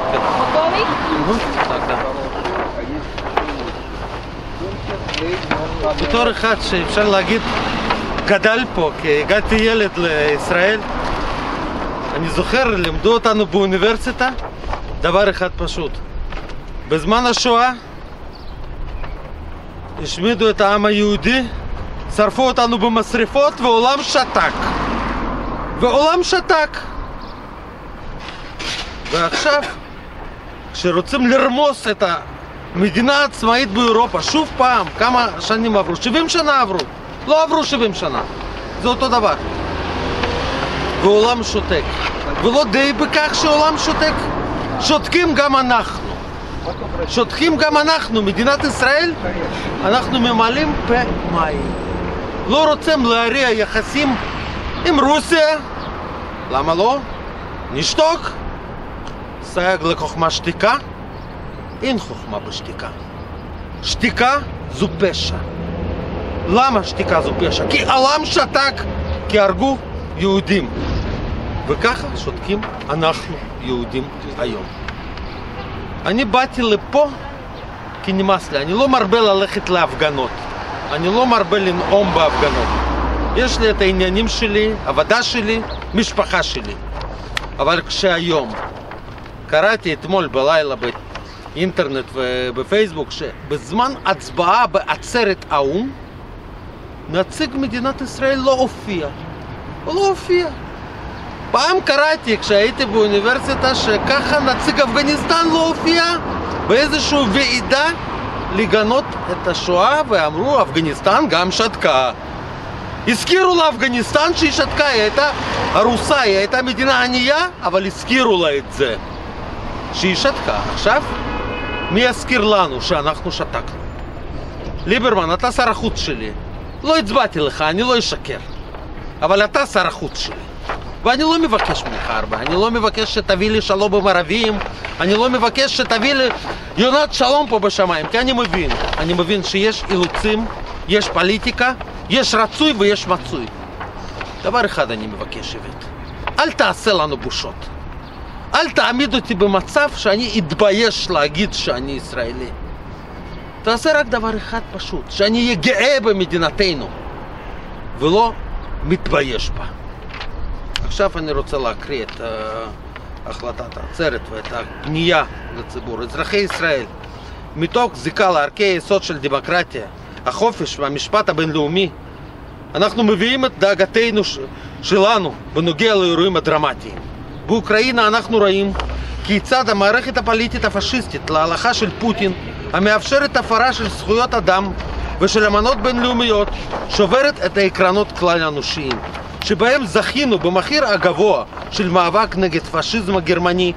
Готовий? Так, так. בתור אחד שאפשר להגיד גדל פה, כי הגעתי ילד לישראל, אני זוכר, לימדו אותנו באוניברסיטה דבר אחד פשוט. בזמן השואה השמידו את העם היהודי, שרפו אותנו במשרפות והעולם שתק. והעולם שתק. ועכשיו, כשרוצים לרמוס את המדינה העצמאית באירופה, שוב פעם, כמה שנים עברו? 70 שנה עברו. לא עברו 70 שנה. זה אותו דבר. והעולם שותק. ולא די בכך שהעולם שותק, שותקים גם אנחנו. שותקים גם אנחנו, מדינת ישראל, אנחנו ממלאים פה מים. לא רוצים להריע יחסים עם רוסיה. למה לא? נשתוק. סייג לחוכמה שתיקה. אין חוכמה בשתיקה. שתיקה זו פשע. למה שתיקה זו פשע? כי העולם שתק, כי הרגו יהודים. וככה שותקים אנחנו יהודים היום. אני באתי לפה כי נמאס לי. אני לא מרבה ללכת להפגנות. אני לא מרבה לנאום בהפגנות. יש לי את העניינים שלי, עבודה שלי, משפחה שלי. אבל כשהיום קראתי אתמול בלילה באינטרנט ובפייסבוק שבזמן הצבעה בעצרת האו"ם נציג מדינת ישראל לא הופיע. הוא לא הופיע. פעם קראתי כשהייתי באוניברסיטה שככה נציג אפגניסטן לא הופיע באיזושהי ועידה לגנות את השואה, ואמרו אפגניסטן גם שתקה. הזכירו לאפגניסטן שהיא שתקה, היא הייתה הרוסה, היא הייתה מדינה ענייה, אבל הזכירו לה את זה שהיא שתקה. עכשיו מי יזכיר לנו שאנחנו שתקנו? ליברמן, אתה שר החוץ שלי. לא הצבעתי לך, אני לא אשקר, אבל אתה שר החוץ שלי ואני לא מבקש ממך הרבה. אני לא מבקש שתביא לי שלום עם ערבים, אני לא מבקש שתביא לי יונת שלום פה בשמיים, כי אני מבין שיש אילוצים, יש פוליטיקה, יש רצוי ויש מצוי. דבר אחד אני מבקש, איווט, אל תעשה לנו בושות. אל תעמיד אותי במצב שאני אתבייש להגיד שאני ישראלי. תעשה רק דבר אחד פשוט, שאני אהיה גאה במדינתנו ולא מתבייש בה. עכשיו אני רוצה להקריא את החלטת העצרת ואת הפנייה לציבור. אזרחי ישראל, מתוך זיקה לערכי היסוד של דמוקרטיה, החופש והמשפט הבינלאומי, אנחנו מביאים את דאגתנו שלנו בנוגע לאירועים הדרמטיים. באוקראינה אנחנו רואים כיצד המערכת הפוליטית הפשיסטית להלכה של פוטין, המאפשרת הפרה של זכויות אדם ושל אמנות בינלאומיות, שוברת את העקרונות כלל האנושיים, שבהם זכינו במחיר הגבוה של מאבק נגד פשיזם הגרמני,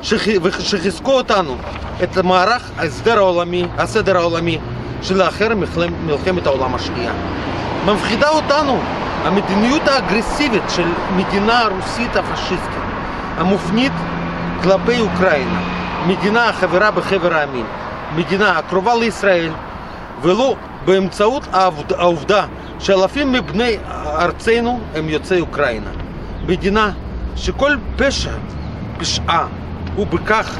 שחיזקו אותנו את מערך הסדר העולמי שלאחר מלחמת העולם השנייה. מפחידה אותנו המדיניות האגרסיבית של מדינה הרוסית הפשיסטית המופנית כלפי אוקראינה, מדינה החברה בחבר העמים, מדינה הקרובה לישראל, ולא באמצעות העובדה שאלפים מבני ארצנו הם יוצאי אוקראינה. מדינה שכל פשעה הוא בכך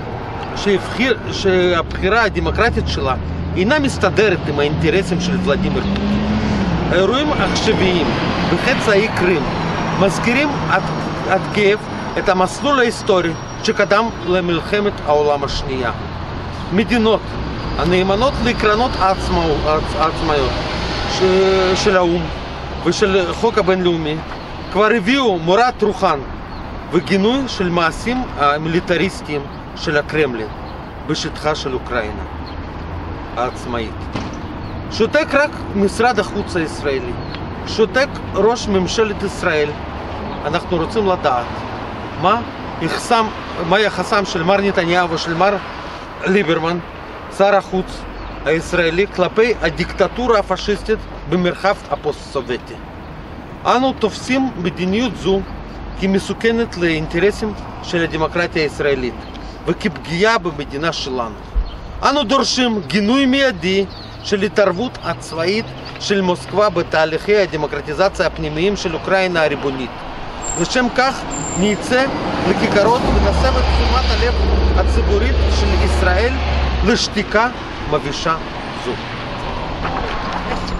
שהבחירה הדמוקרטית שלה אינה מסתדרת עם האינטרסים של ולדימיר פוטין. האירועים העכשוויים בחץ האי קרים מזכירים עד כאב את המסלול ההיסטורי שקדם למלחמת העולם השנייה. מדינות הנאמנות לעקרונות העצמאיות של האו"ם ושל החוק הבינלאומי כבר הביאו מורת רוחן וגינוי של מעשים המיליטריסטיים של הקרמלין בשטחה של אוקראינה העצמאית. שותק רק משרד החוץ הישראלי, שותק ראש ממשלת ישראל. אנחנו רוצים לדעת מה יחסם של מר נתניהו ושל מר ליברמן, שר החוץ הישראלי, כלפי הדיקטטורה הפשיסטית במרחב הפוסט-סובייטי. אנו תופסים מדיניות זו כמסוכנת לאינטרסים של הדמוקרטיה הישראלית וכפגיעה במדינה שלנו. אנו דורשים גינוי מיידי של התערבות הצבאית של מוסקבה בתהליכי הדמוקרטיזציה הפנימיים של אוקראינה הריבונית. לשם כך נצא לכיכרות ונסב את תשומת הלב ישראל לשתיקה מבישה זו.